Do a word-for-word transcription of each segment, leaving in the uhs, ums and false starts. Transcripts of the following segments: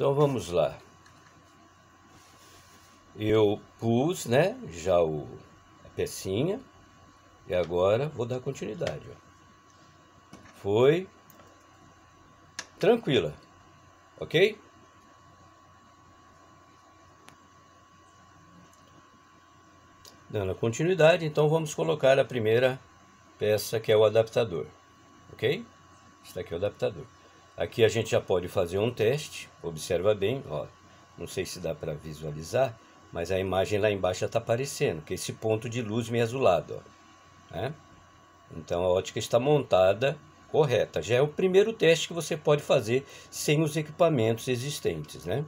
Então vamos lá. Eu pus, né, já o, a pecinha e agora vou dar continuidade. Ó. Foi tranquila, ok? Dando continuidade, então vamos colocar a primeira peça, que é o adaptador, ok? Este aqui é o adaptador. Aqui a gente já pode fazer um teste, observa bem, ó. Não sei se dá para visualizar, mas a imagem lá embaixo já está aparecendo, que é esse ponto de luz meio azulado, ó, né? Então a ótica está montada correta. Já é o primeiro teste que você pode fazer sem os equipamentos existentes, né?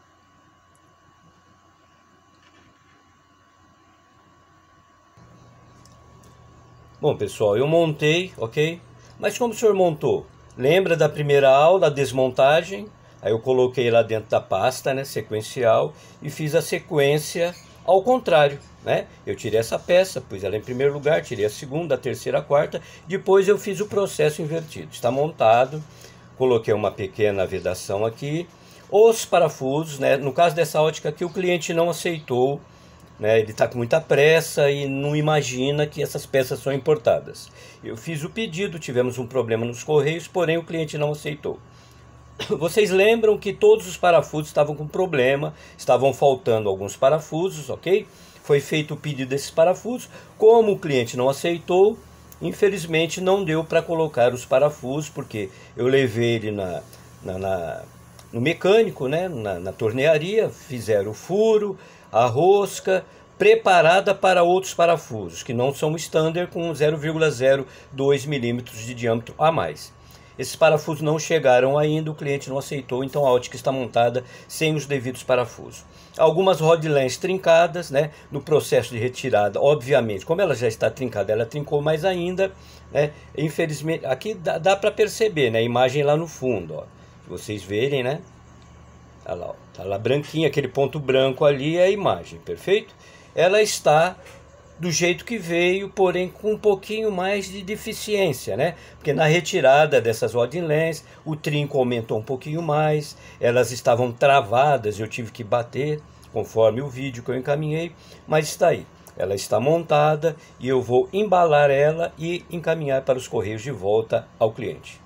Bom, pessoal, eu montei, ok? Mas como o senhor montou? Lembra da primeira aula, a desmontagem? Aí eu coloquei lá dentro da pasta, né, sequencial, e fiz a sequência ao contrário, né? Eu tirei essa peça, pus ela em primeiro lugar, tirei a segunda, a terceira, a quarta, depois eu fiz o processo invertido. Está montado, coloquei uma pequena vedação aqui. Os parafusos, né, no caso dessa ótica aqui, o cliente não aceitou, né, ele está com muita pressa e não imagina que essas peças são importadas. Eu fiz o pedido, tivemos um problema nos correios, porém o cliente não aceitou. Vocês lembram que todos os parafusos estavam com problema, estavam faltando alguns parafusos, ok? Foi feito o pedido desses parafusos, como o cliente não aceitou, infelizmente não deu para colocar os parafusos, porque eu levei ele na, na, na, no mecânico, né, na, na tornearia, fizeram o furo, a rosca, preparada para outros parafusos, que não são standard, com zero vírgula zero dois milímetros de diâmetro a mais. Esses parafusos não chegaram ainda, o cliente não aceitou, então a ótica está montada sem os devidos parafusos. Algumas rodlens trincadas, né, no processo de retirada, obviamente, como ela já está trincada, ela trincou mais ainda, né, infelizmente, aqui dá, dá para perceber, né, a imagem lá no fundo, ó, se vocês verem, né, tá lá, ó, tá lá branquinha, aquele ponto branco ali é a imagem, perfeito? Ela está do jeito que veio, porém com um pouquinho mais de deficiência, né? Porque na retirada dessas rodlens, o trinco aumentou um pouquinho mais, elas estavam travadas, eu tive que bater, conforme o vídeo que eu encaminhei, mas está aí. Ela está montada e eu vou embalar ela e encaminhar para os correios de volta ao cliente.